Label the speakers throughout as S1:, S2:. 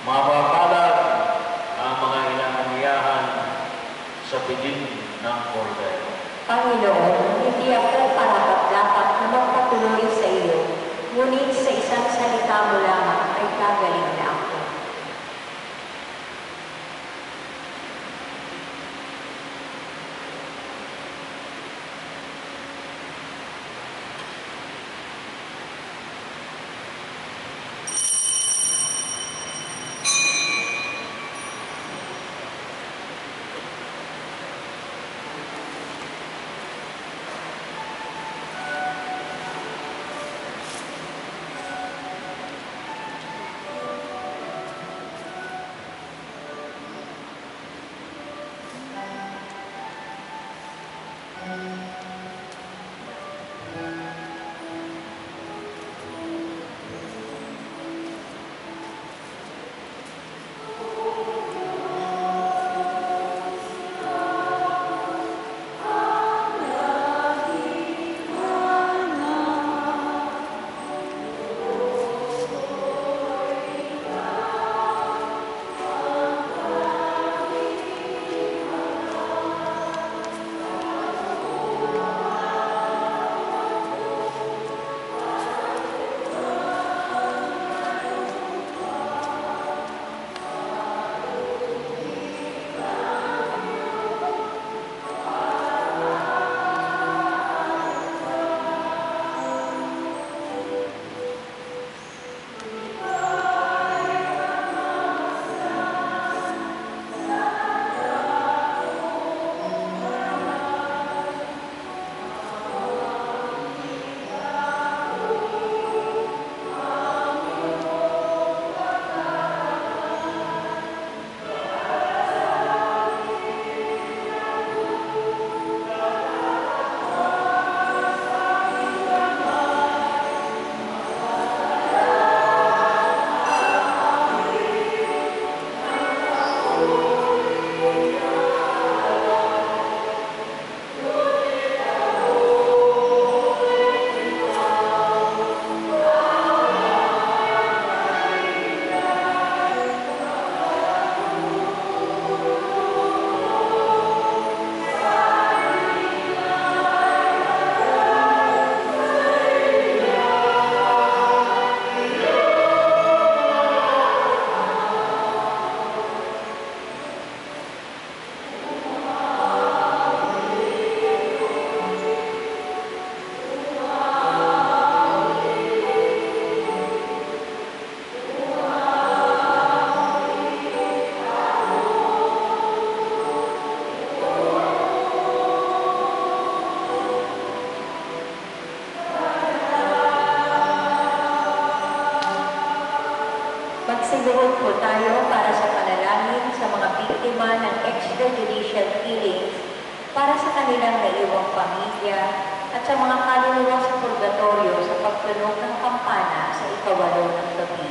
S1: Mapapalad ang mga inangangiyahan sa piling ng Kordero.
S2: Panginoon, hindi ako karapat-dapat na magpatuloy sa iyo, ngunit sa isang salita mo lamang ay gagaling na ako. Magsibuhod po tayo para sa panalangin sa mga biktima ng extrajudicial killings, para sa kanilang naiwang pamilya, at sa mga kaluluwa sa purgatorio sa pagtunog ng kampana sa ikawalo ng gabi.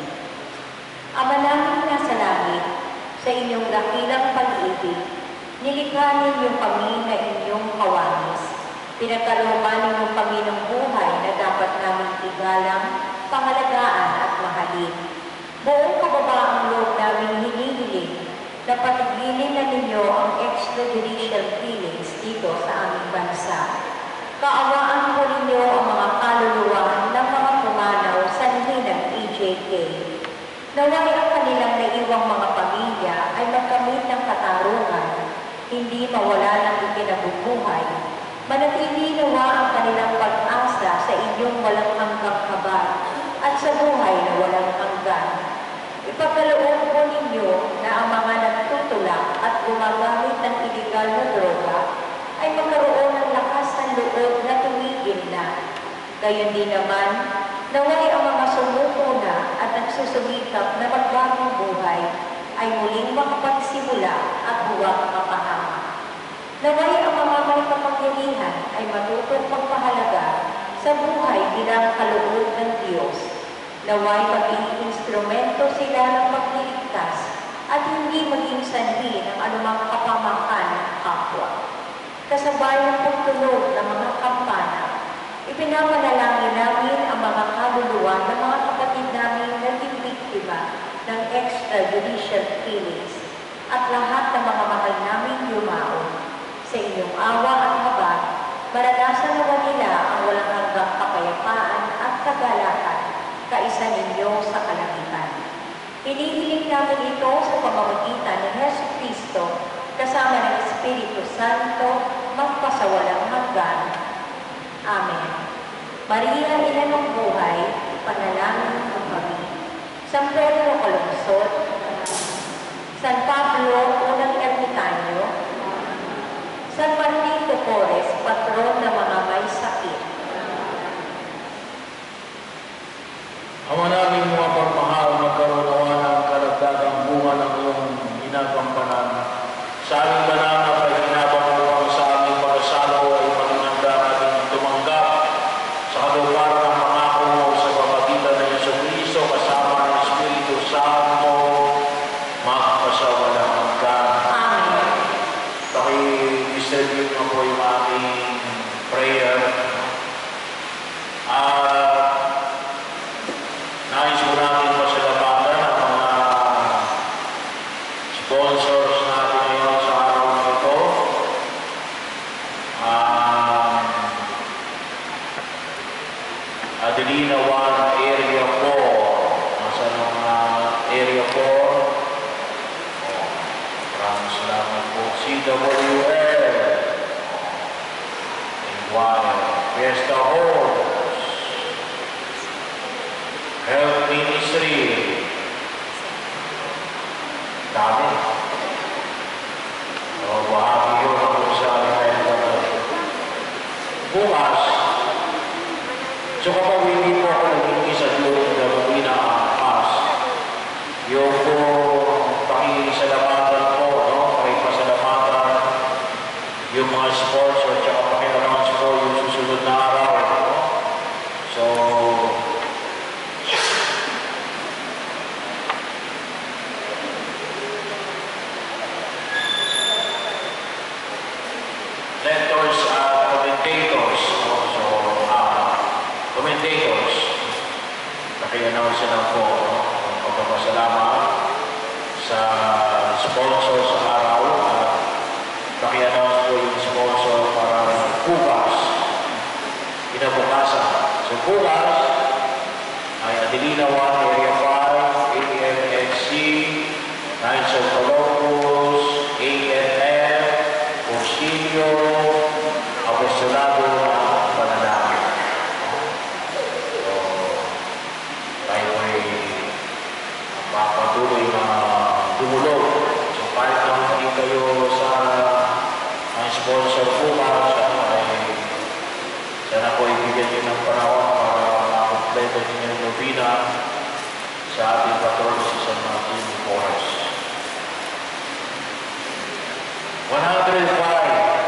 S2: Ama namin nasa langit, sa inyong dakilang pag-ibig, nilikha ninyo kami na inyong kawanis. Pinagkalooban ninyo kami ng buhay na dapat namin igalang, pangalagaan at mahalin. Buong kababaang loob namin hinihiling na patigilin na ninyo ang extrajudicial killings dito sa aming bansa. Kaawaan po ninyo ang mga kaluluwa ng mga pumanaw sanhi ng EJK. Naway ang kanilang naiwang mga pamilya ay magkamit ng katarungan, hindi mawala ng ikinabubuhay. Manatili nawa ang kanilang pag-asa sa inyong walang hanggang habag at sa buhay na walang hanggan. Ipagkaloob po ninyo na ang mga nagtutulak at gumagamit ng iligal na droga ay magkaroon ng lakas ng loob na tumigil na. Gayon din naman, naway ang mga sumuko na at nagsusumikap na magbagong buhay ay muling makapagsimula at huwag mapahamak. Naway ang mga may kapangyarihan ay matutong magpahalaga sa buhay bilang kaloob ng Diyos. Naway maging instrumento sila ng magliligtas at hindi maging sanhi ng anumang kapamakan ng kapwa. Kasabay ng pagtunog ng mga kampana, ipinapanalangin namin ang mga kaluluwa ng mga kapatid namin na biktima ng extrajudicial killings at lahat ng mga mahal naming yumao. Sa inyong awa at habag, maranasan nawa nila ang walang hanggang kapayapaan at kagalakan kaisa ninyo sa kalangitan. Hinihiling namin ito sa pamamagitan ni Hesu Kristo kasama ng Espiritu Santo magpasawalang hanggan. Amen. Maria, ina ng buhay, panalangin mo kami. San Pedro Calungsod, San Pablo, unang ermitanyo, San Martin de Porres, patron ng mga may sakit.
S1: Ama namin mga pagmahal, magkaroon nawa ng karagdagang bunga ng iyong ginagampanan. Sa aming banana, pag hinabang mo ang sa aming pagkasalo ay malinanda namin tumanggap sa kaluparan ng pangako mo sa pamagitan ng Yesu Cristo kasama ng Espiritu Santo magpasawalang hanggan.
S2: Amen.
S1: Paki-distribute mo po yung aming prayer. Nais mo natin pasalamatan ang mga sponsors natin ngayon sa araw na ito. Adelina 1, Area 4. Nasa nung Area 4. Maraming salamat po. CWL. Fiesta Halls. Health Ministry. Dami. So, bahagi yun ako sa amin. Bukas. So, kapag hindi po ako naging isa doon na mag-inaas, yung po pakisalamatan po, no? Pakipasalamatan yung mga sports o tsaka pakiannounce po yung susunod na araw. No? So, letters commentators. So, commentators. Pakiannounce lang po, no? Ang pagpapasalamat sa sponsor sa araw at pakiannounce po yung sponsor para bukas, kinabukasan. So bukas ay Adelina 1, Area 5, AMXC, Knights of Columbus, ANF, Concilio, Apostolado ng Panalangin. So, tayo ay papatuloy na dumulog. So, kahit na hindi kayo sa ang sponsor bukas, sana po ibigyan nyo ng panahon para makakompleto ninyo yung novena sa ating patron si San Martin de Porres. 105.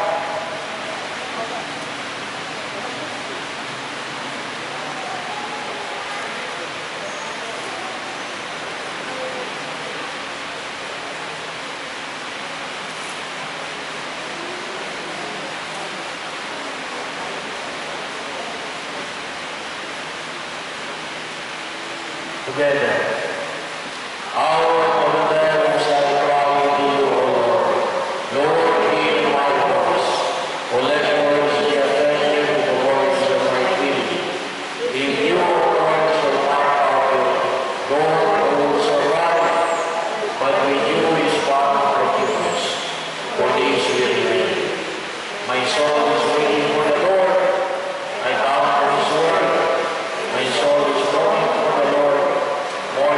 S1: Together. Our Father, who shall cry to you, O Lord. Lord, hear my voice. O let yours be attentive to the voice of my plea. If you, O Lord, shall not power, Lord, will survive. But with you is found forgiveness. For this will remain. My soul is waiting for the Lord. I bow for his word. My soul is longing for the Lord.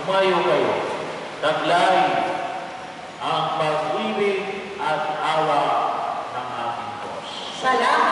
S1: Tumayo kayo. Taglay ang pag-ibig at awa ng ating Diyos.
S2: Salamat